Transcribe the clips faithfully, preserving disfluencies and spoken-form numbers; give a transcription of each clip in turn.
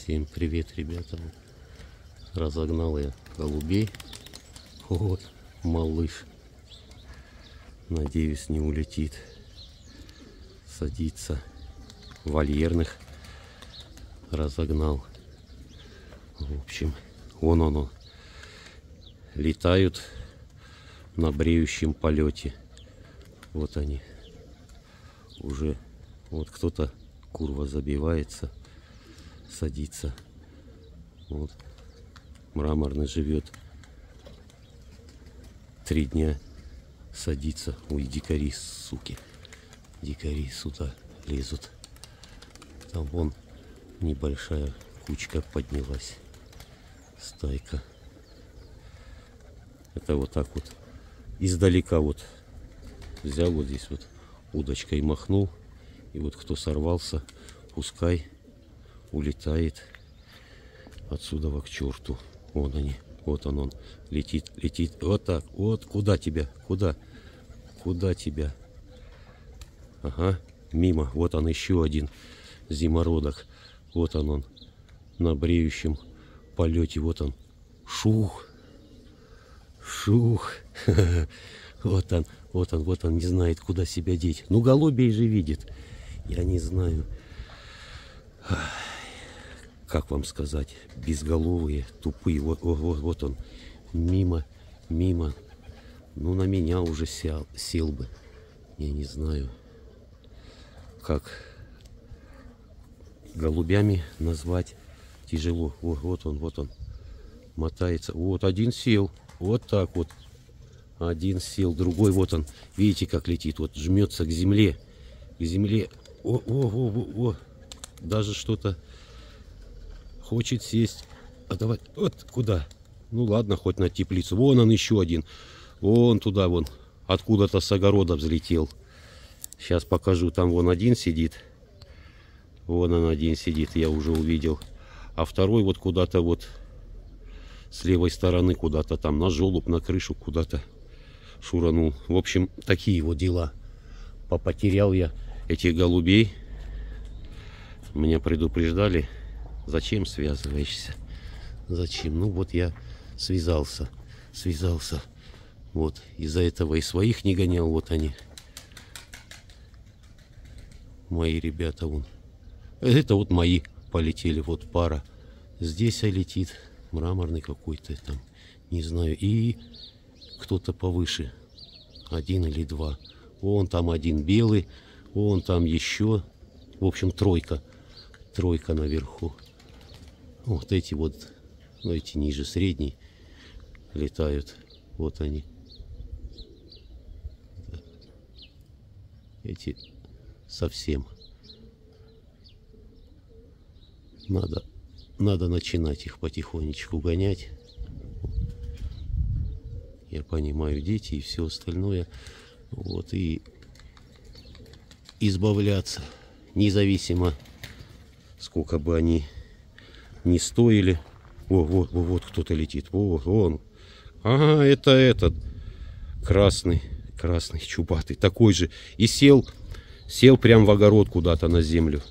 Всем привет, ребята. Разогнал я голубей. Вот, малыш. Надеюсь, не улетит. Садится. Вольерных разогнал. В общем, вон он, он. Летают на бреющем полете. Вот они. Уже вот кто-то курва забивается, садится. Вот. Мраморный живет. Три дня садится. Ой, дикари, суки. Дикари сюда лезут. Там вон небольшая кучка поднялась. Стайка. Это вот так вот. Издалека вот взял вот здесь вот удочкой махнул. И вот кто сорвался, пускай улетает отсюда к черту. Вон они. Вот он, он летит, летит. Вот так. Вот куда тебя? Куда? Куда тебя? Ага, мимо. Вот он еще один зимородок. Вот он, он на бреющем полете. Вот он. Шух. Шух. Вот он, вот он, вот он. Не знает, куда себя деть. Ну, голубей же видит. Я не знаю. Как вам сказать? Безголовые, тупые. Вот, вот, вот, вот он. Мимо, мимо. Ну, на меня уже сел, сел бы. Я не знаю, как голубями назвать тяжело. Вот, вот он, вот он. Мотается. Вот один сел. Вот так вот. Один сел, другой вот он. Видите, как летит? Вот жмется к земле. К земле. О, о, о, о, о. Даже что-то хочет сесть. А давай. Вот куда? Ну ладно, хоть на теплицу. Вон он еще один. Вон туда вон. Откуда-то с огорода взлетел. Сейчас покажу. Там вон один сидит. Вон он один сидит. Я уже увидел. А второй вот куда-то вот с левой стороны куда-то там на желоб, на крышу куда-то шуранул. В общем, такие вот дела. Попотерял я этих голубей. Меня предупреждали. Зачем связываешься? Зачем? Ну вот я связался. Связался. Вот. Из-за этого и своих не гонял. Вот они. Мои ребята вон. Это вот мои полетели. Вот пара. Здесь летит. Мраморный какой-то там. Не знаю. И кто-то повыше. Один или два. Вон там один белый. Вон там еще. В общем, тройка. Тройка наверху. Вот эти вот. Ну, эти ниже средней летают. Вот они. Эти совсем. Надо, надо начинать их потихонечку гонять. Я понимаю, дети и все остальное. Вот, и избавляться. Независимо, сколько бы они ни стоили. О, вот, вот, вот кто-то летит. О, вон. Ага, это этот. Красный. Красный, чубатый. Такой же. И сел, сел прям в огород куда-то на землю.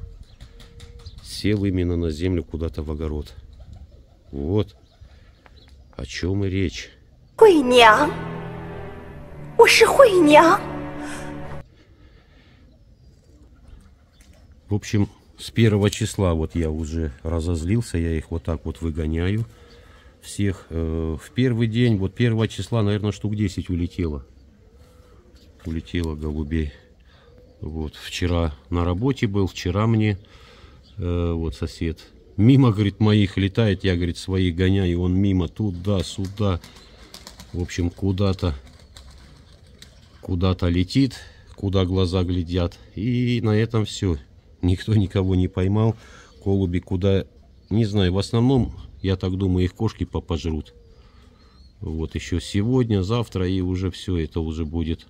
Сел именно на землю куда-то в огород. Вот. О чем и речь. Хуйня. Уши хуйня. В общем, с первого числа вот я уже разозлился. Я их вот так вот выгоняю. Всех. В первый день, вот первого числа, наверное, штук десять улетело. Улетело голубей. Вот. Вчера на работе был. Вчера мне э, вот сосед мимо, говорит, моих летает. Я, говорит, своих гоняю. Он мимо, туда-сюда. В общем, куда-то куда-то летит. Куда глаза глядят. И на этом все. Никто никого не поймал. Голуби куда... Не знаю, в основном, я так думаю, их кошки попожрут. Вот еще сегодня, завтра, и уже все это уже будет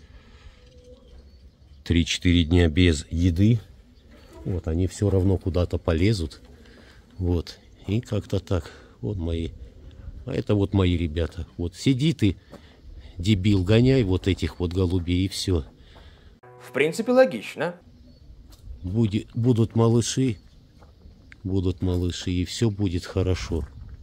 три-четыре дня без еды. Вот, они все равно куда-то полезут. Вот, и как-то так. Вот мои. А это вот мои ребята. Вот, сиди ты, дебил, гоняй вот этих вот голубей, и все. В принципе, логично. Будет, будут малыши, будут малыши, и все будет хорошо.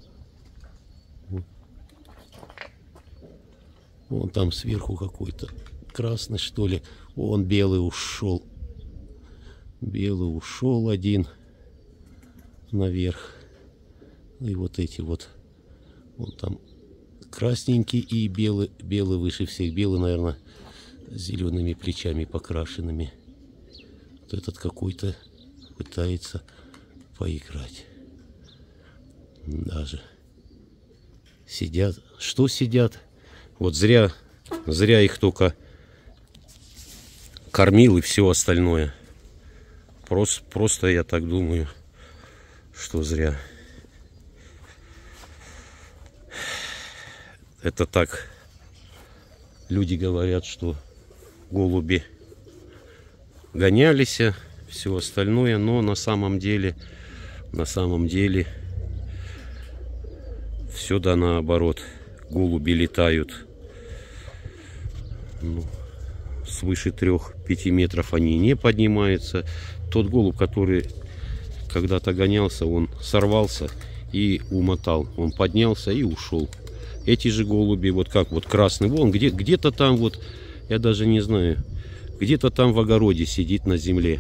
Вон там сверху какой-то красный, что ли. Вон белый ушел. Белый ушел один наверх. И вот эти вот. Вон там красненький и белый, белый выше всех. Белый, наверное, с зелеными плечами покрашенными. Вот этот какой-то пытается поиграть. Даже сидят. Что сидят? Вот зря, зря их только кормил и все остальное. Просто, просто я так думаю, что зря. Это так. Люди говорят, что голуби гонялись, все остальное, но на самом деле, на самом деле, все да наоборот. Голуби летают, ну, свыше трёх-пяти метров они не поднимаются. Тот голубь, который когда-то гонялся, он сорвался и умотал. Он поднялся и ушел. Эти же голуби, вот как вот красный, вон где, где-то там вот, я даже не знаю, где-то там в огороде сидит на земле.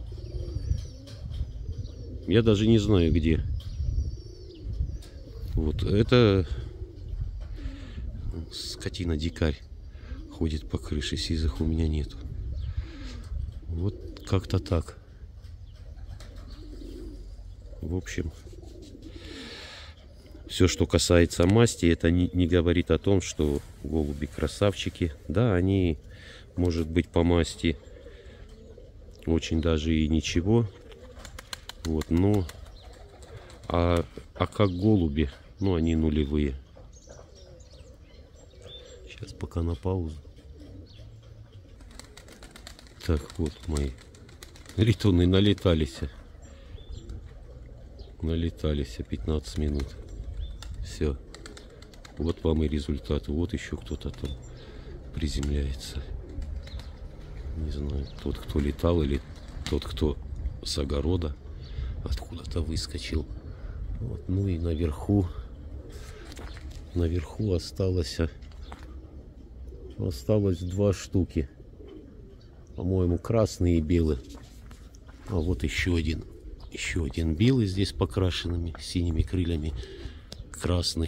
Я даже не знаю где. Вот это... Скотина, дикарь ходит по крыше, сизых у меня нету. Вот как-то так. В общем, все, что касается масти, это не, не говорит о том, что голуби красавчики. Да, они, может быть, по масти очень даже и ничего. Вот, но а, а как голуби, ну, они нулевые. Сейчас пока на паузу. Так, вот мои летуны налетались. Налетались пятнадцать минут. Все. Вот вам и результат. Вот еще кто-то там приземляется. Не знаю, тот, кто летал, или тот, кто с огорода откуда-то выскочил. Вот. Ну и наверху. Наверху осталось... Осталось два штуки. По-моему, красный и белый. А вот еще один. Еще один белый здесь покрашенными синими крыльями. Красный.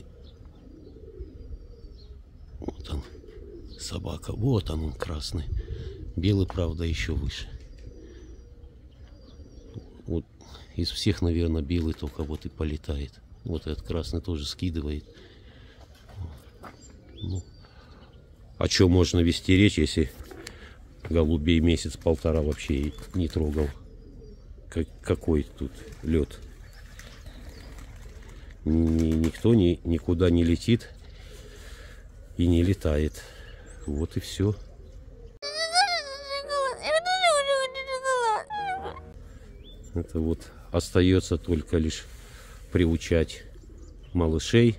Вот он. Собака. Вот он, он красный. Белый, правда, еще выше. Вот из всех, наверное, белый только вот и полетает. Вот этот красный тоже скидывает. Ну, о чем можно вести речь, если голубей месяц-полтора вообще не трогал? Как, какой тут лед? Ни, никто ни, никуда не летит и не летает. Вот и все. Это вот остается только лишь приучать малышей.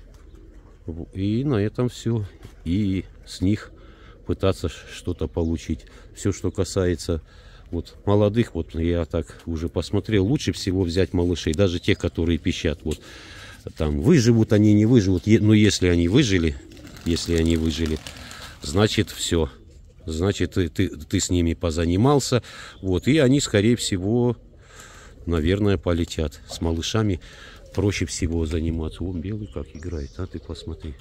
И на этом все. И с них пытаться что-то получить. Все, что касается вот молодых, вот я так уже посмотрел, лучше всего взять малышей, даже те, которые пищат. Вот там выживут они, не выживут. Но если они выжили, если они выжили, значит все. Значит, ты, ты, ты с ними позанимался. Вот, и они, скорее всего, наверное, полетят. С малышами проще всего заниматься. Вон белый как играет, а ты посмотри.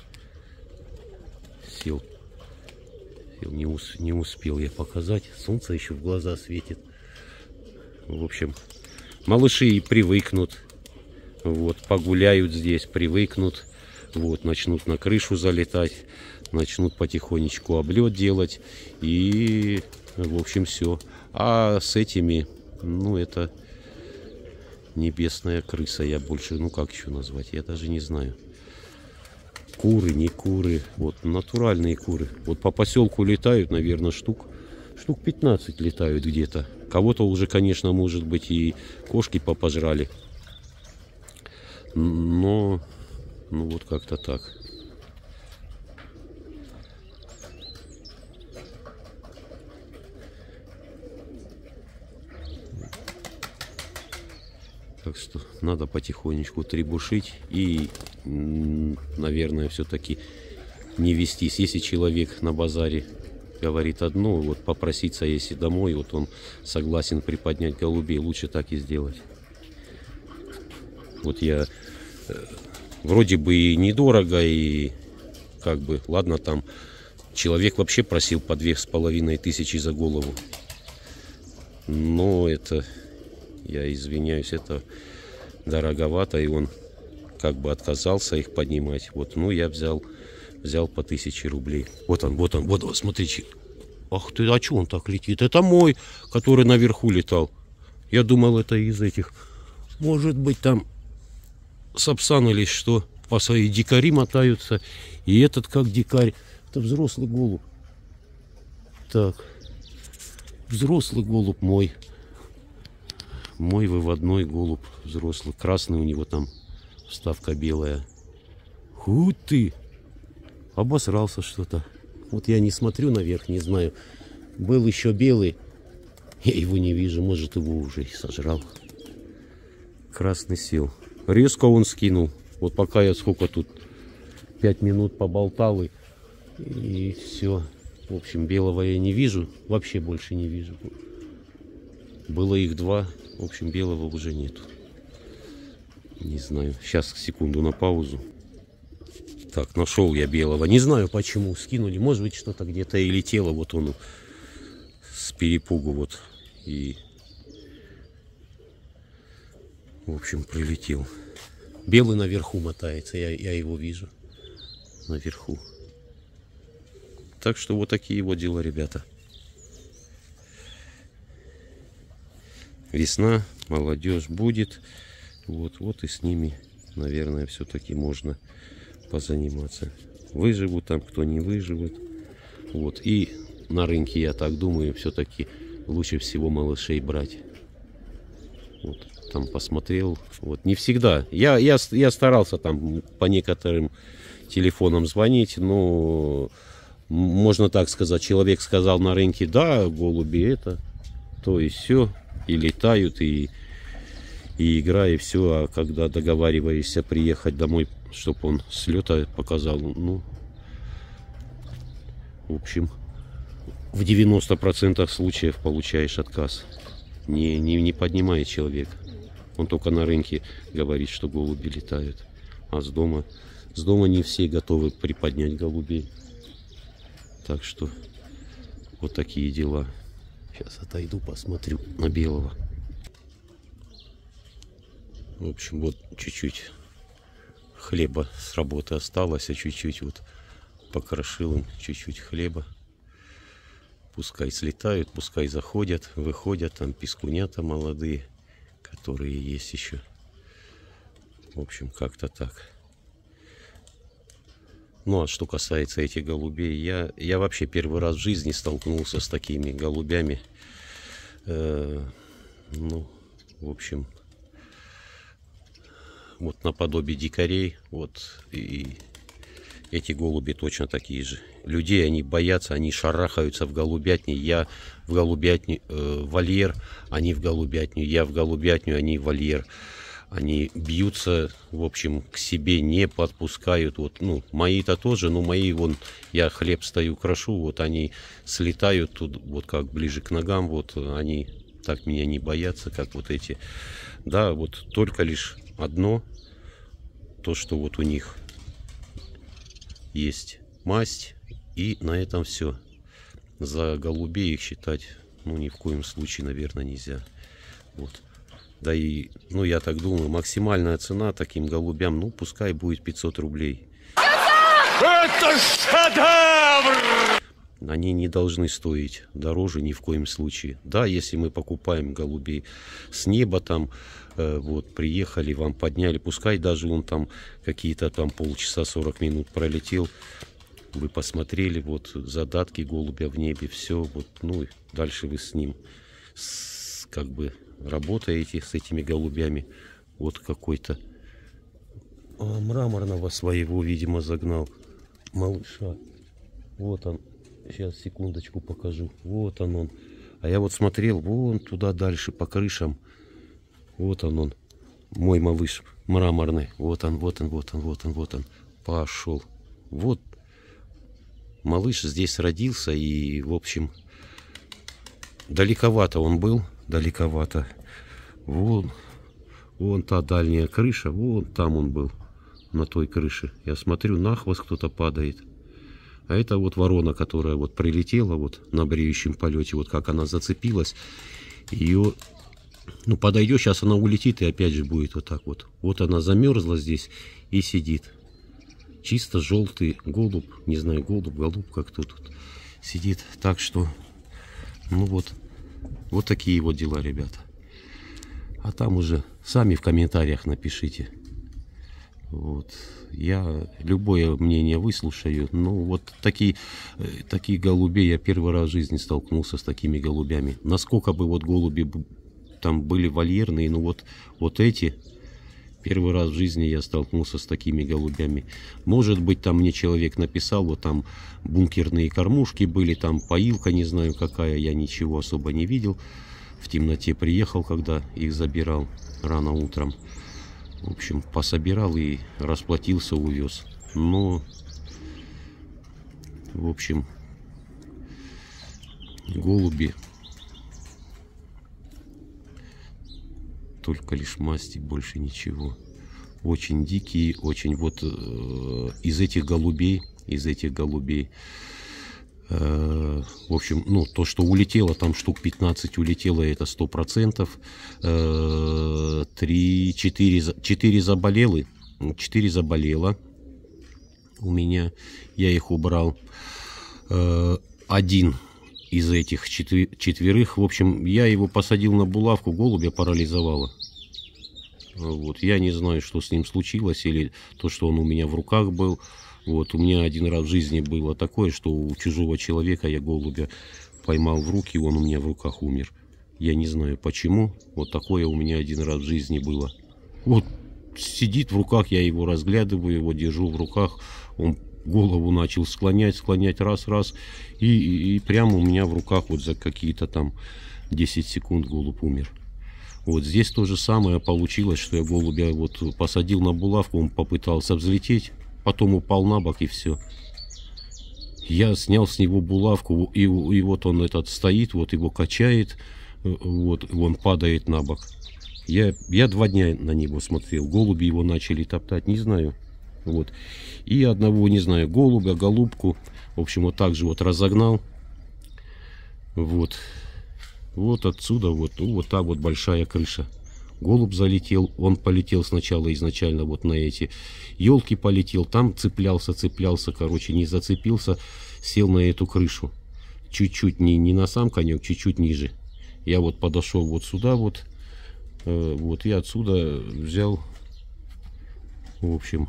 Сел. Сел. Не, ус, не успел я показать. Солнце еще в глаза светит. В общем, малыши привыкнут. Вот, погуляют здесь, привыкнут. Вот, начнут на крышу залетать. Начнут потихонечку облет делать. И, в общем, все. А с этими, ну, это небесная крыса. Я больше, ну, как еще назвать? Я даже не знаю. Куры, не куры. Вот, натуральные куры. Вот по поселку летают, наверное, штук, штук пятнадцать летают где-то. Кого-то уже, конечно, может быть, и кошки попожрали. Но, ну, вот как-то так. Так что надо потихонечку требушить и, наверное, все-таки не вестись. Если человек на базаре говорит одно, вот попроситься, если домой, вот он согласен приподнять голубей, лучше так и сделать. Вот я э, вроде бы и недорого, и как бы, ладно, там человек вообще просил по две с половиной тысячи за голову. Но это, я извиняюсь, это дороговато, и он как бы отказался их поднимать. Вот, ну, я взял, взял по тысяче рублей. Вот он, вот он, вот, вот, смотрите. Ах ты, а что он так летит? Это мой, который наверху летал. Я думал, это из этих. Может быть, там сапсан или что. По своей дикари мотаются. И этот как дикарь. Это взрослый голубь. Так. Взрослый голубь мой. Мой выводной голубь. Взрослый. Красный у него там вставка белая. Ху ты. Обосрался что-то. Вот я не смотрю наверх, не знаю. Был еще белый. Я его не вижу. Может, его уже и сожрал. Красный сел. Резко он скинул. Вот пока я сколько тут пять минут поболтал, и, и все. В общем, белого я не вижу. Вообще больше не вижу. Было их два. В общем, белого уже нету. Не знаю. Сейчас секунду на паузу. Так, нашел я белого. Не знаю почему. Скинули. Может быть, что-то где-то и летело. Вот он с перепугу вот. И, в общем, прилетел. Белый наверху мотается. Я, я его вижу. Наверху. Так что вот такие вот дела, ребята. Весна, молодежь будет. Вот, вот и с ними, наверное, все-таки можно позаниматься. Выживут там, кто не выживет. Вот. И на рынке, я так думаю, все-таки лучше всего малышей брать. Вот. Там посмотрел. Вот. Не всегда. Я, я, я старался там по некоторым телефонам звонить, но можно так сказать, человек сказал на рынке, да, голуби это, то и все. И летают, и, и игра, и все. А когда договариваешься приехать домой, чтобы он с лета показал, ну, в общем, в девяноста процентах случаев получаешь отказ. Не, не, не поднимает человек. Он только на рынке говорит, что голуби летают. А с дома, с дома не все готовы приподнять голубей. Так что вот такие дела. Сейчас отойду, посмотрю на белого. В общем, вот чуть-чуть хлеба с работы осталось, а чуть-чуть вот покрошил им чуть-чуть хлеба. Пускай слетают, пускай заходят, выходят, там пискунята молодые, которые есть еще. В общем, как-то так. Ну, а что касается этих голубей, я, я вообще первый раз в жизни столкнулся с такими голубями. Э, ну, в общем, вот наподобие дикарей, вот, и эти голуби точно такие же. Людей они боятся, они шарахаются в голубятне. Я в голубятню, э, вольер, они в голубятню, я в голубятню, они в вольер. Они бьются, в общем, к себе не подпускают. Вот, ну, мои-то тоже, но мои, вон, я хлеб стою, крошу, вот они слетают тут, вот как ближе к ногам, вот они так меня не боятся, как вот эти. Да, вот только лишь одно, то, что вот у них есть масть, и на этом все. За голубей их считать, ну, ни в коем случае, наверное, нельзя. Вот. Да и, ну, я так думаю, максимальная цена таким голубям, ну, пускай будет пятьсот рублей. Это шедевр! Они не должны стоить дороже ни в коем случае. Да, если мы покупаем голубей с неба, там, э, вот, приехали, вам подняли, пускай даже он там какие-то там полчаса, сорок минут пролетел, вы посмотрели, вот, задатки голубя в небе, все, вот, ну, дальше вы с ним, с, как бы, работаете с этими голубями. Вот какой-то а, мраморного своего, видимо, загнал малыша. Вот он. Сейчас, секундочку, покажу. Вот он он. А я вот смотрел вон туда дальше по крышам. Вот он он. Мой малыш мраморный. Вот он, вот он, вот он, вот он, вот он. Пошел. Вот. Малыш здесь родился. И, в общем, далековато он был. Далековато. Вон. Вон та дальняя крыша. Вон там он был. На той крыше. Я смотрю, на хвост кто-то падает. А это вот ворона, которая вот прилетела вот на бреющем полете. Вот как она зацепилась. Ее... Ну, подойдет, сейчас она улетит и опять же будет вот так вот. Вот она замерзла здесь и сидит. Чисто желтый голубь. Не знаю, голубь, голубка, кто тут сидит. Так что, ну вот. Вот такие вот дела, ребята. А там уже сами в комментариях напишите. Вот. Я любое мнение выслушаю. Ну, вот такие, такие голубей, я первый раз в жизни столкнулся с такими голубями. Насколько бы вот голуби там были вольерные, ну вот, вот эти, первый раз в жизни я столкнулся с такими голубями. Может быть, там мне человек написал, вот там бункерные кормушки были, там поилка не знаю какая, я ничего особо не видел. В темноте приехал, когда их забирал рано утром. В общем, пособирал и расплатился, увез. Но, в общем, голуби только лишь масти, больше ничего. Очень дикие, очень вот э, из этих голубей, из этих голубей, э, в общем, ну, то, что улетело, там штук пятнадцать улетело, это сто процентов. Э, три, четыре, четыре заболело, четыре заболело у меня, я их убрал. Э, один из этих четверых, в общем, я его посадил на булавку, голубя парализовало. Вот, я не знаю, что с ним случилось, или то, что он у меня в руках был. Вот, у меня один раз в жизни было такое, что у чужого человека я голубя поймал в руки, и он у меня в руках умер. Я не знаю почему, вот такое у меня один раз в жизни было. Вот, сидит в руках, я его разглядываю, его держу в руках, он голову начал склонять, склонять, раз, раз, и, и, и прямо у меня в руках вот за какие-то там десять секунд голубь умер. Вот здесь то же самое получилось, что я голубя вот посадил на булавку, он попытался взлететь, потом упал на бок и все. Я снял с него булавку, и, и вот он этот стоит, вот его качает, вот он падает на бок. Я, я два дня на него смотрел, голуби его начали топтать, не знаю. Вот. И одного, не знаю, голубя, голубку, в общем, вот так же вот разогнал. Вот. Вот отсюда вот, ну, вот та вот большая крыша. Голубь залетел, он полетел сначала изначально вот на эти елки полетел, там цеплялся, цеплялся, короче, не зацепился, сел на эту крышу. Чуть-чуть, не, не на сам конек, чуть-чуть ниже. Я вот подошел вот сюда вот, э, вот, и отсюда взял, в общем...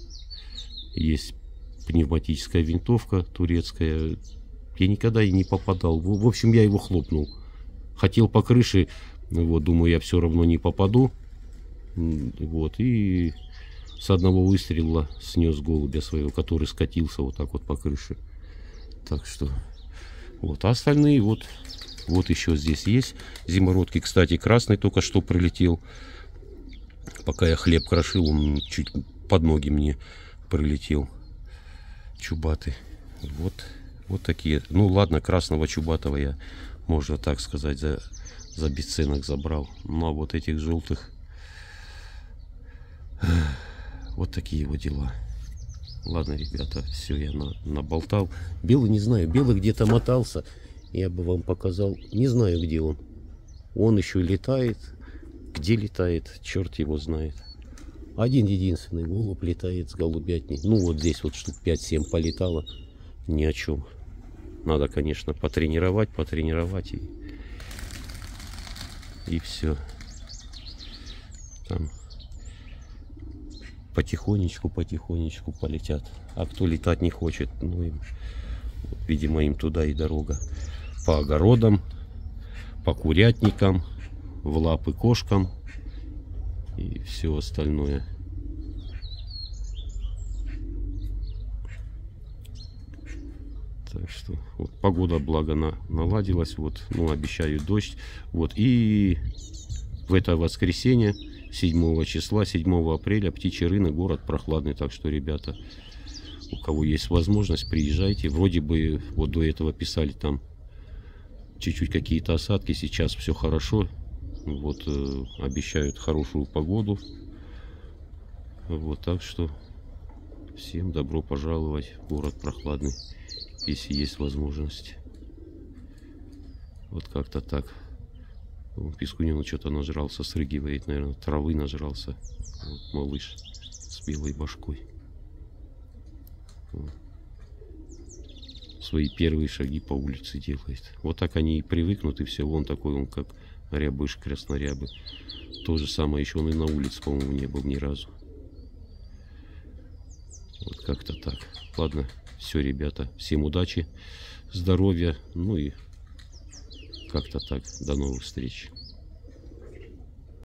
Есть пневматическая винтовка турецкая. Я никогда и не попадал. В общем, я его хлопнул. Хотел по крыше. Вот, думаю, я все равно не попаду. Вот, и с одного выстрела снес голубя своего, который скатился вот так вот по крыше. Так что, вот. А остальные вот, вот еще здесь есть зимородки. Кстати, красный только что прилетел. Пока я хлеб крошил, он чуть под ноги мне прилетел, чубатый. Вот, вот такие. Ну ладно, красного чубатого я, можно так сказать, за, за бесценок забрал. Ну а вот этих желтых, вот такие вот дела. Ладно, ребята, все, я на, наболтал. Белый, не знаю, белый где-то мотался. Я бы вам показал. Не знаю, где он. Он еще летает. Где летает, черт его знает. Один единственный голубь летает с голубятней. Ну вот здесь вот штук пять-семь полетало. Ни о чем. Надо, конечно, потренировать, потренировать и, и все. Там потихонечку, потихонечку полетят. А кто летать не хочет, ну им, видимо, им туда и дорога. По огородам, по курятникам, в лапы кошкам. И все остальное. Так что вот, погода, благо, на, наладилась. Вот, ну, обещаю дождь. Вот, и в это воскресенье седьмого числа, седьмого апреля, птичий рынок, город прохладный. Так что, ребята, у кого есть возможность, приезжайте. Вроде бы вот до этого писали там чуть-чуть какие-то осадки. Сейчас все хорошо. Вот э, обещают хорошую погоду. Вот, так что всем добро пожаловать в город прохладный, если есть возможность. Вот как-то так. Пискунёнок что-то нажрался, срыгивает, наверное, травы нажрался. Вот, малыш с белой башкой. Вот. Свои первые шаги по улице делает. Вот так они и привыкнут, и все. Вон такой он, как рябыш краснорябый. То же самое, еще он и на улице, по-моему, не был ни разу. Вот как-то так. Ладно, все, ребята. Всем удачи, здоровья. Ну и как-то так. До новых встреч.